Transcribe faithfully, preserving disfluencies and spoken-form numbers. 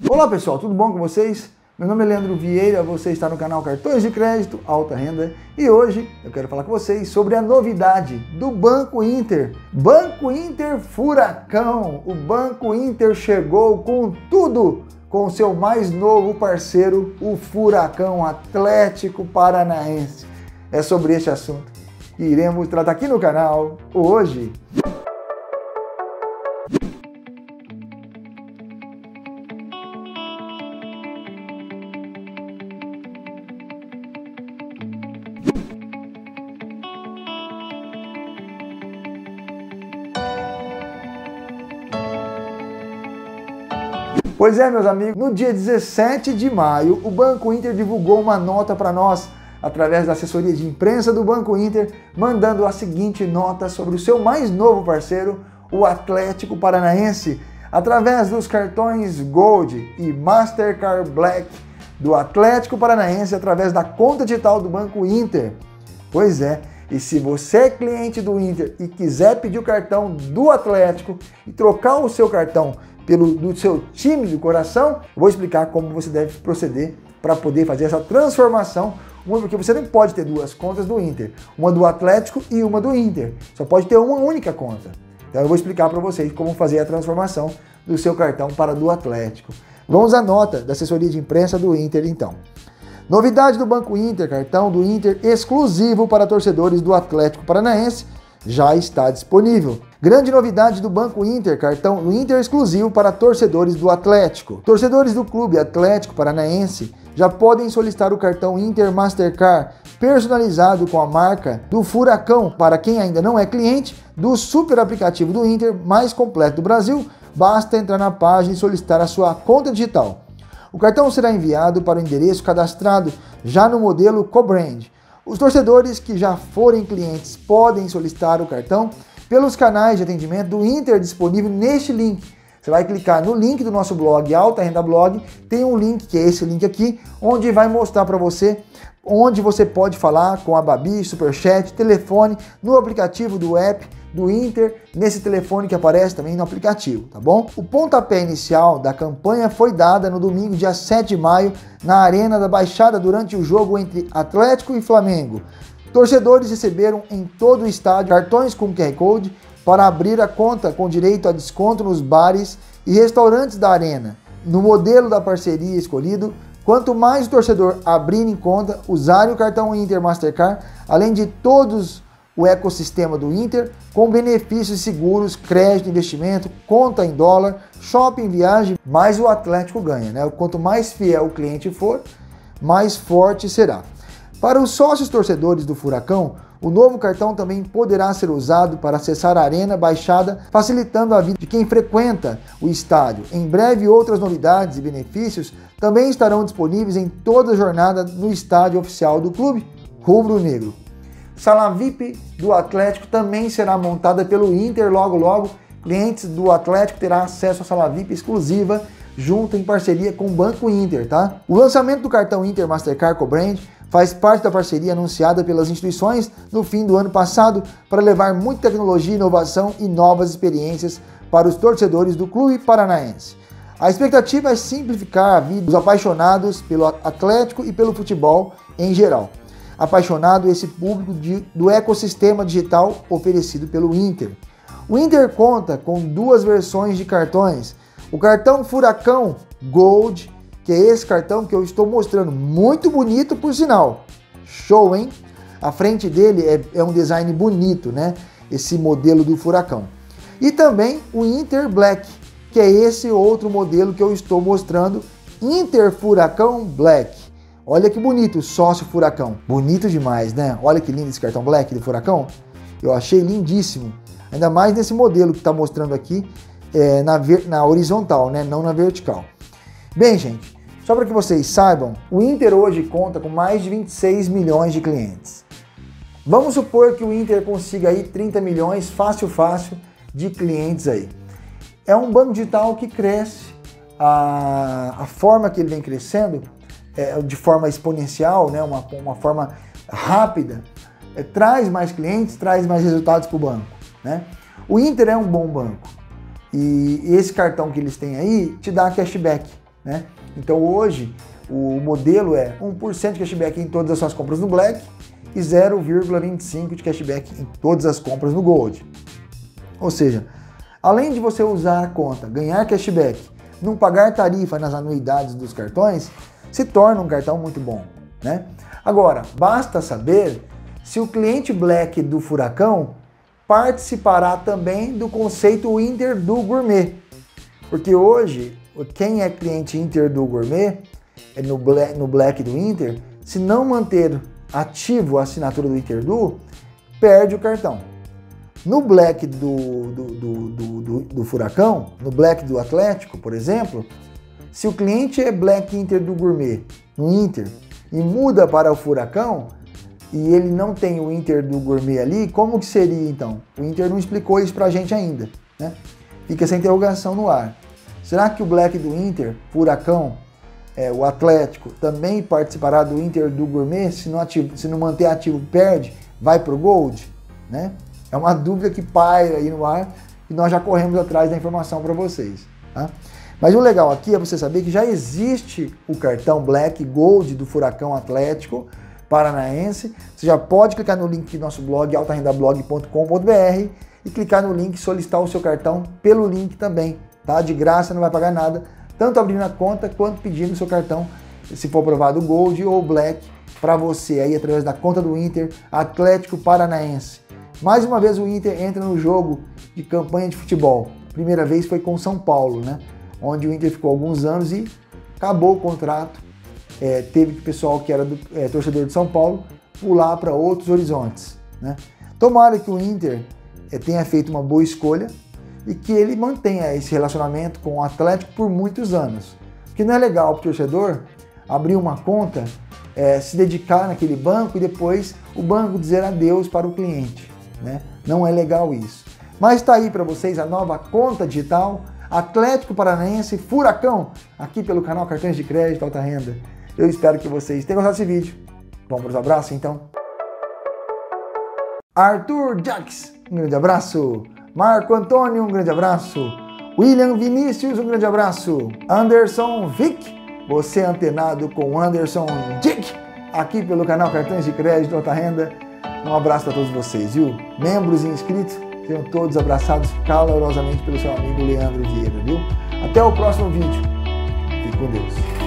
Olá pessoal, tudo bom com vocês? Meu nome é Leandro Vieira, você está no canal Cartões de Crédito Alta Renda e hoje eu quero falar com vocês sobre a novidade do Banco Inter. Banco Inter Furacão, o Banco Inter chegou com tudo com o seu mais novo parceiro, o Furacão Atlético Paranaense. É sobre este assunto que iremos tratar aqui no canal hoje. Pois é, meus amigos, no dia dezessete de maio, o Banco Inter divulgou uma nota para nós, através da assessoria de imprensa do Banco Inter, mandando a seguinte nota sobre o seu mais novo parceiro, o Atlético Paranaense, através dos cartões Gold e Mastercard Black do Atlético Paranaense, através da conta digital do Banco Inter. Pois é, e se você é cliente do Inter e quiser pedir o cartão do Atlético e trocar o seu cartão pelo do seu time do coração, vou explicar como você deve proceder para poder fazer essa transformação, uma porque você não pode ter duas contas do Inter, uma do Atlético e uma do Inter, só pode ter uma única conta. Então eu vou explicar para vocês como fazer a transformação do seu cartão para do Atlético. Vamos à nota da assessoria de imprensa do Inter então. Novidade do Banco Inter, cartão do Inter exclusivo para torcedores do Atlético Paranaense, já está disponível. Grande novidade do Banco Inter, cartão do Inter exclusivo para torcedores do Atlético. Torcedores do Clube Atlético Paranaense já podem solicitar o cartão Inter Mastercard personalizado com a marca do Furacão. Para quem ainda não é cliente do super aplicativo do Inter mais completo do Brasil, basta entrar na página e solicitar a sua conta digital. O cartão será enviado para o endereço cadastrado já no modelo co-brand. Os torcedores que já forem clientes podem solicitar o cartão pelos canais de atendimento do Inter disponível neste link. Você vai clicar no link do nosso blog, Alta Renda Blog, tem um link, que é esse link aqui, onde vai mostrar para você onde você pode falar com a Babi, Superchat, telefone, no aplicativo do app do Inter, nesse telefone que aparece também no aplicativo, tá bom? O pontapé inicial da campanha foi dada no domingo, dia sete de maio, na Arena da Baixada, durante o jogo entre Atlético e Flamengo. Torcedores receberam em todo o estádio cartões com Q R Code para abrir a conta com direito a desconto nos bares e restaurantes da Arena. No modelo da parceria escolhido, quanto mais o torcedor abrir em conta, usar o cartão Inter Mastercard, além de todos o ecossistema do Inter, com benefícios seguros, crédito, investimento, conta em dólar, shopping, viagem, mais o Atlético ganha, né? Quanto mais fiel o cliente for, mais forte será. Para os sócios torcedores do Furacão, o novo cartão também poderá ser usado para acessar a Arena Baixada, facilitando a vida de quem frequenta o estádio. Em breve, outras novidades e benefícios também estarão disponíveis em toda a jornada no estádio oficial do clube rubro-negro. Sala V I P do Atlético também será montada pelo Inter logo logo. Clientes do Atlético terão acesso à sala V I P exclusiva, junto em parceria com o Banco Inter, tá? O lançamento do cartão Inter Mastercard Co-brand faz parte da parceria anunciada pelas instituições no fim do ano passado para levar muita tecnologia, inovação e novas experiências para os torcedores do clube paranaense. A expectativa é simplificar a vida dos apaixonados pelo Atlético e pelo futebol em geral. Apaixonado esse público de, do ecossistema digital oferecido pelo Inter. O Inter conta com duas versões de cartões. O cartão Furacão Gold, que é esse cartão que eu estou mostrando, muito bonito por sinal. Show, hein? A frente dele é, é um design bonito, né? Esse modelo do Furacão. E também o Inter Black, que é esse outro modelo que eu estou mostrando, Inter Furacão Black. Olha que bonito, sócio Furacão. Bonito demais, né? Olha que lindo esse cartão Black do Furacão. Eu achei lindíssimo. Ainda mais nesse modelo que está mostrando aqui é, na, na horizontal, né? Não na vertical. Bem, gente, só para que vocês saibam, o Inter hoje conta com mais de vinte e seis milhões de clientes. Vamos supor que o Inter consiga aí trinta milhões, fácil, fácil, de clientes aí. É um banco digital que cresce, a, a forma que ele vem crescendo, é, de forma exponencial, né, uma, uma forma rápida, é, traz mais clientes, traz mais resultados para o banco, né? O Inter é um bom banco e esse cartão que eles têm aí te dá cashback. né? Então hoje o modelo é um por cento de cashback em todas as suas compras no Black e zero vírgula vinte e cinco por cento de cashback em todas as compras no Gold. Ou seja, além de você usar a conta, ganhar cashback, não pagar tarifa nas anuidades dos cartões, se torna um cartão muito bom, né? Agora, basta saber se o cliente Black do Furacão participará também do conceito Inter do Gourmet. Porque hoje, quem é cliente Inter do Gourmet, no Black, no Black do Inter, se não manter ativo a assinatura do Interdu, perde o cartão. No Black do, do, do, do, do, do Furacão, no Black do Atlético, por exemplo, se o cliente é Black Inter do Gourmet no Inter e muda para o Furacão e ele não tem o Inter do Gourmet ali, como que seria então? O Inter não explicou isso pra gente ainda, né? Fica essa interrogação no ar. Será que o Black do Inter, Furacão, é, o Atlético, também participará do Inter do Gourmet? Se não, ativo, se não manter ativo, perde, vai pro Gold, né? É uma dúvida que paira aí no ar e nós já corremos atrás da informação para vocês, tá? Mas o legal aqui é você saber que já existe o cartão Black Gold do Furacão Atlético Paranaense. Você já pode clicar no link do nosso blog alta renda blog ponto com ponto br e clicar no link e solicitar o seu cartão pelo link também, tá? De graça, não vai pagar nada, tanto abrindo a conta quanto pedindo o seu cartão, se for aprovado Gold ou Black, para você aí através da conta do Inter Atlético Paranaense. Mais uma vez o Inter entra no jogo de campanha de futebol. Primeira vez foi com São Paulo, né? Onde o Inter ficou alguns anos e acabou o contrato. É, teve que o pessoal que era do, é, torcedor de São Paulo pular para outros horizontes, né? Tomara que o Inter é, tenha feito uma boa escolha e que ele mantenha esse relacionamento com o Atlético por muitos anos. Porque não é legal para o torcedor abrir uma conta, é, se dedicar naquele banco e depois o banco dizer adeus para o cliente, né? Não é legal isso. Mas está aí para vocês a nova conta digital Atlético Paranaense Furacão, aqui pelo canal Cartões de Crédito Alta Renda. Eu espero que vocês tenham gostado desse vídeo. Vamos para os abraços então. Arthur Jacques, um grande abraço. Marco Antônio, um grande abraço. William Vinícius, um grande abraço. Anderson Vick, você antenado com Anderson Dick, aqui pelo canal Cartões de Crédito Alta Renda. Um abraço para todos vocês, viu? Membros e inscritos, sejam todos abraçados calorosamente pelo seu amigo Leandro Vieira, viu? Até o próximo vídeo. Fique com Deus.